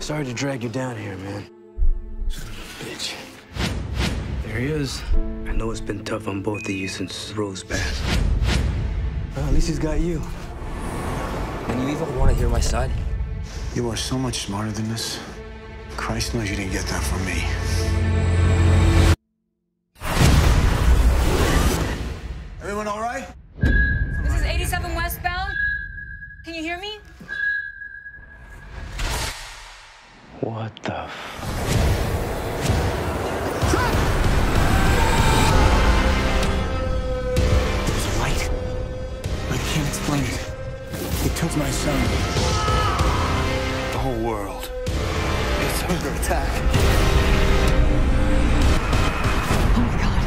Sorry to drag you down here, man. Son of a bitch. There he is. I know it's been tough on both of you since Rose passed. Well, at least he's got you. And you even want to hear my side? You are so much smarter than this. Christ knows you didn't get that from me. Everyone all right? This is 87 westbound. Can you hear me? What the There's a light. I can't explain it. It took my son. The whole world. It's under attack. Oh my God.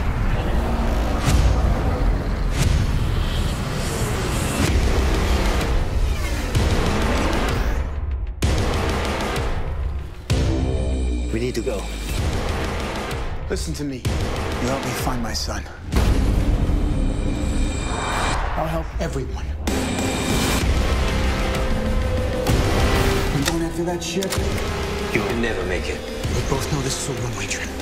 We need to go. Listen to me. You help me find my son. I'll help everyone. I'm going after that ship. You will never make it. We both know this is a one-way trip.